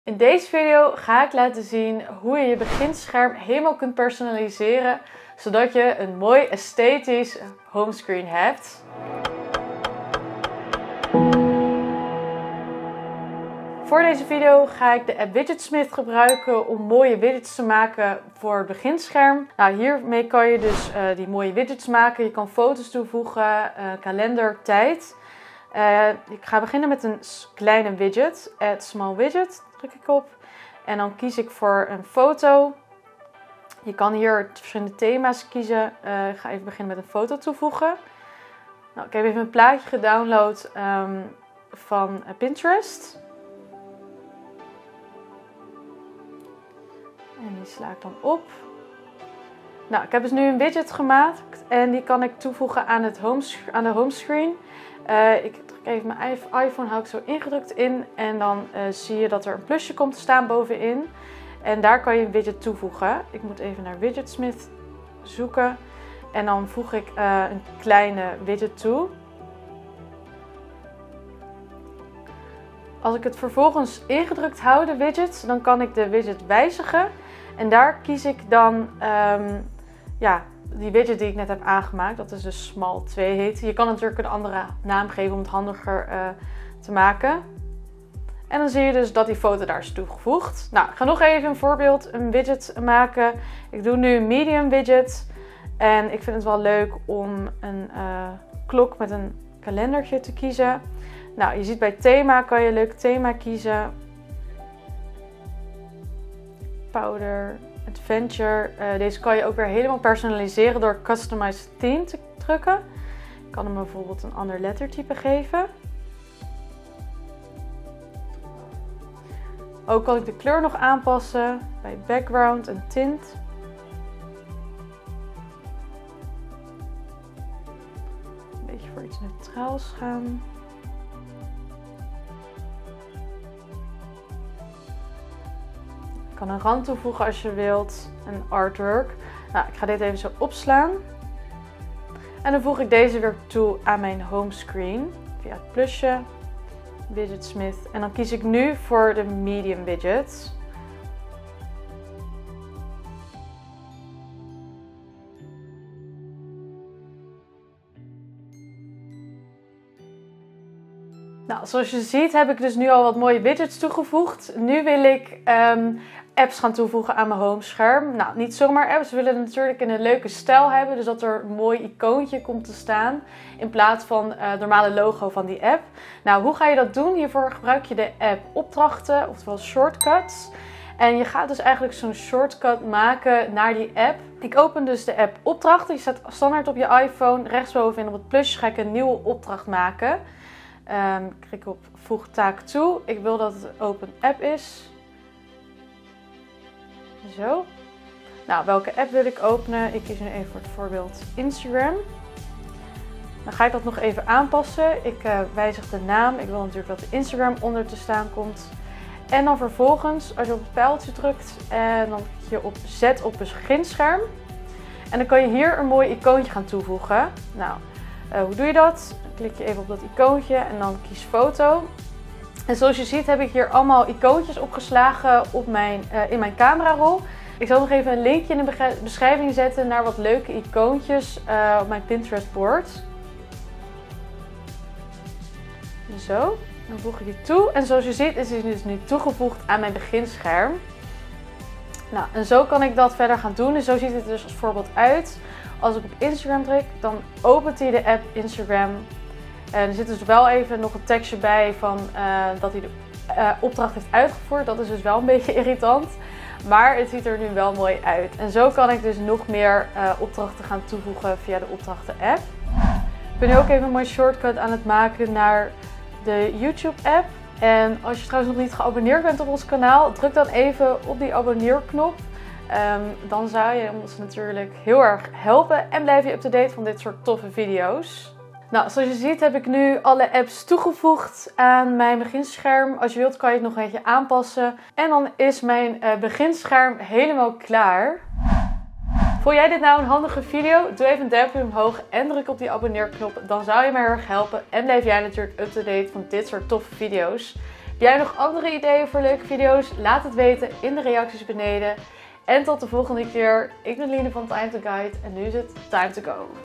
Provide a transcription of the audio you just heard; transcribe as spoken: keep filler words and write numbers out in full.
In deze video ga ik laten zien hoe je je beginscherm helemaal kunt personaliseren, zodat je een mooi esthetisch homescreen hebt. Voor deze video ga ik de app Widgetsmith gebruiken om mooie widgets te maken voor het beginscherm. Nou, hiermee kan je dus uh, die mooie widgets maken. Je kan foto's toevoegen, uh, kalender, tijd. Uh, ik ga beginnen met een kleine widget. Add small widget, druk ik op. En dan kies ik voor een foto. Je kan hier verschillende thema's kiezen. Uh, ik ga even beginnen met een foto toevoegen. Nou, ik heb even een plaatje gedownload um, van Pinterest. En die sla ik dan op. Nou, ik heb dus nu een widget gemaakt. En die kan ik toevoegen aan, het home, aan de homescreen. Uh, ik druk even mijn iPhone, hou ik zo ingedrukt in. En dan uh, zie je dat er een plusje komt te staan bovenin. En daar kan je een widget toevoegen. Ik moet even naar Widgetsmith zoeken. En dan voeg ik uh, een kleine widget toe. Als ik het vervolgens ingedrukt hou, de widget, dan kan ik de widget wijzigen. En daar kies ik dan um, ja, die widget die ik net heb aangemaakt. Dat is dus small twee heet. Je kan natuurlijk een andere naam geven om het handiger uh, te maken. En dan zie je dus dat die foto daar is toegevoegd. Nou, ik ga nog even een voorbeeld, een widget maken. Ik doe nu een medium widget. En ik vind het wel leuk om een uh, klok met een kalendertje te kiezen. Nou, je ziet bij thema kan je een leuk thema kiezen. Powder, Adventure. Uh, deze kan je ook weer helemaal personaliseren door Customize Theme te drukken. Ik kan hem bijvoorbeeld een ander lettertype geven. Ook kan ik de kleur nog aanpassen bij background en tint. Een beetje voor iets neutraals gaan. Je kan een rand toevoegen als je wilt, een artwork. Nou, ik ga dit even zo opslaan. En dan voeg ik deze weer toe aan mijn homescreen via het plusje, Widgetsmith. En dan kies ik nu voor de medium widget. Nou, zoals je ziet heb ik dus nu al wat mooie widgets toegevoegd. Nu wil ik um, apps gaan toevoegen aan mijn homescherm. Nou, niet zomaar apps. We willen het natuurlijk in een leuke stijl hebben. Dus dat er een mooi icoontje komt te staan. In plaats van uh, het normale logo van die app. Nou, hoe ga je dat doen? Hiervoor gebruik je de app opdrachten, oftewel shortcuts. En je gaat dus eigenlijk zo'n shortcut maken naar die app. Ik open dus de app opdrachten. Je staat standaard op je iPhone. Rechtsbovenin op het plusje ga ik een nieuwe opdracht maken. Um, ik klik op voeg taak toe. Ik wil dat het een open app is. Zo. Nou, welke app wil ik openen? Ik kies nu even voor het voorbeeld Instagram. Dan ga ik dat nog even aanpassen. Ik uh, wijzig de naam. Ik wil natuurlijk dat de Instagram onder te staan komt. En dan vervolgens, als je op het pijltje drukt, en dan klik je op zet op beginscherm. En dan kan je hier een mooi icoontje gaan toevoegen. Nou, uh, hoe doe je dat? Klik je even op dat icoontje en dan kies foto. En zoals je ziet heb ik hier allemaal icoontjes opgeslagen op mijn, uh, in mijn camerarol. Ik zal nog even een linkje in de beschrijving zetten naar wat leuke icoontjes uh, op mijn Pinterest board. Zo, dan voeg ik die toe. En zoals je ziet is die dus nu toegevoegd aan mijn beginscherm. Nou, en zo kan ik dat verder gaan doen. En zo ziet het dus als voorbeeld uit. Als ik op Instagram druk, dan opent hij de app Instagram. En er zit dus wel even nog een tekstje bij van uh, dat hij de uh, opdracht heeft uitgevoerd. Dat is dus wel een beetje irritant. Maar het ziet er nu wel mooi uit. En zo kan ik dus nog meer uh, opdrachten gaan toevoegen via de opdrachten app. Ik ben nu ook even een mooie shortcut aan het maken naar de YouTube app. En als je trouwens nog niet geabonneerd bent op ons kanaal, druk dan even op die abonneerknop. Um, dan zou je ons natuurlijk heel erg helpen en blijf je up-to-date van dit soort toffe video's. Nou, zoals je ziet heb ik nu alle apps toegevoegd aan mijn beginscherm. Als je wilt kan je het nog een beetje aanpassen. En dan is mijn uh, beginscherm helemaal klaar. Vond jij dit nou een handige video? Doe even een duimpje omhoog en druk op die abonneerknop. Dan zou je mij heel erg helpen en blijf jij natuurlijk up-to-date van dit soort toffe video's. jij nog andere ideeën voor leuke video's? Laat het weten in de reacties beneden. En tot de volgende keer. Ik ben Line van Time to Guide en nu is het time to go.